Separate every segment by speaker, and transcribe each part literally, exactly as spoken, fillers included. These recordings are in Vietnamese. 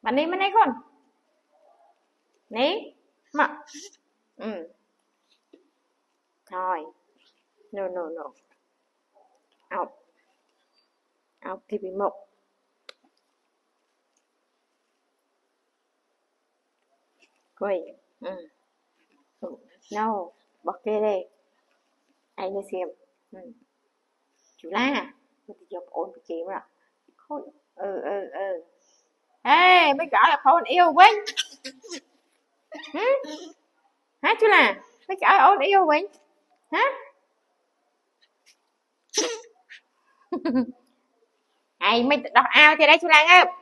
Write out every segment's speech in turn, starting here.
Speaker 1: bạn đi bên đây con ní mà ừ thôi no no no out out thì bị mộc coi ừ no bọc kê đây anh đi xem ừ. Chú la tôi thì chụp ôn cái kiếm rồi thôi ừ ừ ừ ê mấy gọi là con yêu Vinh hả hả chú là mấy gọi là ôn yêu Vinh hả ai mấy đọc ao thì đây chú Lan ơi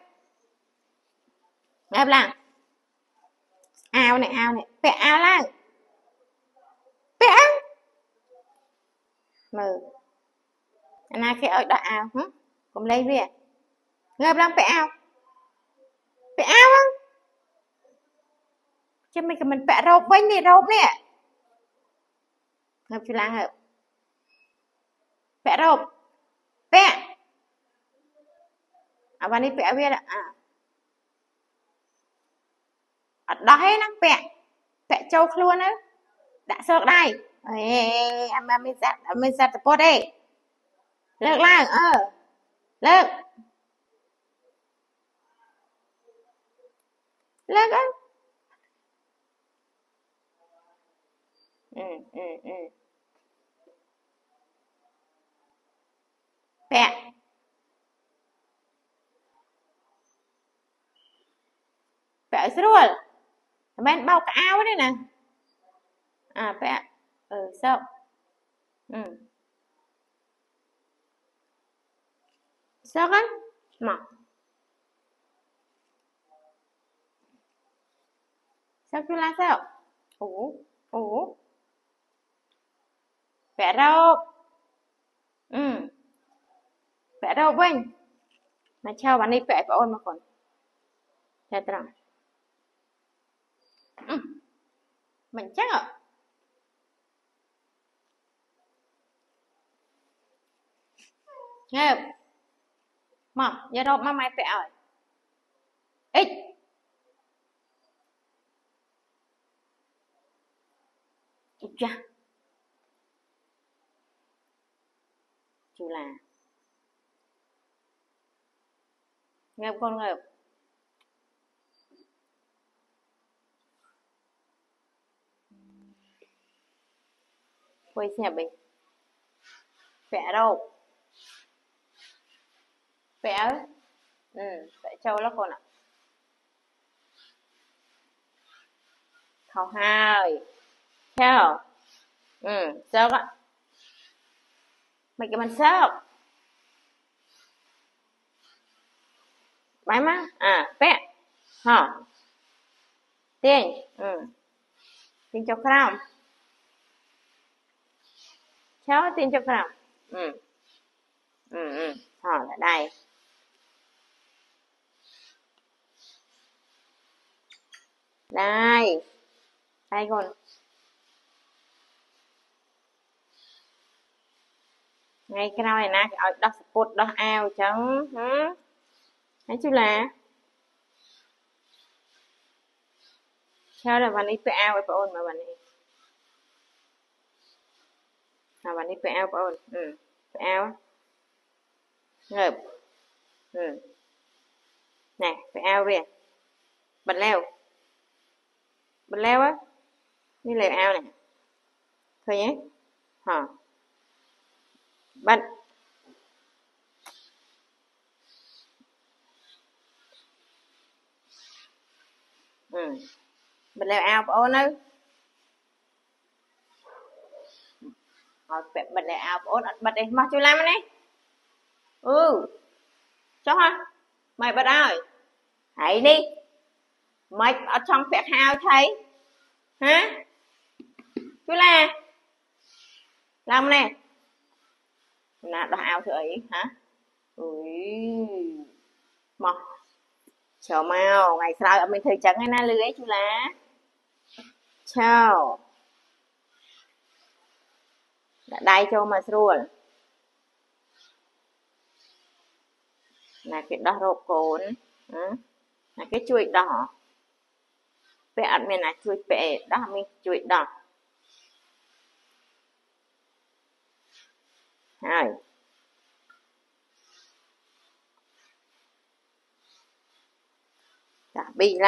Speaker 1: ngập là ao này ao này vẽ ao Lan vẽ mừ anh ai khi ở đó ao hả cùng lấy về ngập Lan vẽ ao vẽ ao không chứ mình mình vẽ rộp Vinh đi rộp nè ngập chú Lan ơi vẽ rộp vẽ à bạn đi vẽ về à ở đó hết nó vẽ vẽ châu luôn á đã sợ đây em em mình giặt mình giặt bột đi lợt lang ờ lợt lợt á ừ ừ ừ vẽ vẽ rồi bên bao cái áo đấy nè à vẽ ừ sao ừ sao con mà sao chú la sao ủa ủa vẽ đâu ừ vẽ đâu Vinh mà chào bạn đi vẽ của ôn mà còn thật rằng ừ. Mình chắc ạ nghe mà giờ đâu mà mày vẽ rồi ít ít ra chú là nghe con nghe quay xem mình vẽ đâu vẽ ừ vẽ châu lắm con ạ không hai theo ừ sao ạ mày cái mình sao bái má à vẽ hả tiền ừ tiền cho cram cháu tiền cho cram ừ ừ ừ hả là đây đây đây con ngay cái nào này nè ở đó sport đó ao chẳng hả thấy chưa là sao là bạn đi phải ao phải ôn mà bạn đi à bạn đi phải ao phải ôn ừ phải ao ngợp ừ nè phải ao về bật leo bật leo á đi leo ao này thôi nhé hả bật ừ bật leo ao phải ôn ơi bật leo ao phải ôn bật đi mà chú làm này ừ cho hả mày bật ao hãy đi mày ở trong phẹt hao thấy hả chú la làm nè là đó ao thử ý hả ui mà chờ mau ngày sau mình thử chẳng hay na lưới chú lá chào đã đai cho mà rồi là cái đó rộp cồn cái chuỗi đỏ vẽ ăn bên này chuỗi vẽ đó mình chuỗi đỏ hai đã bị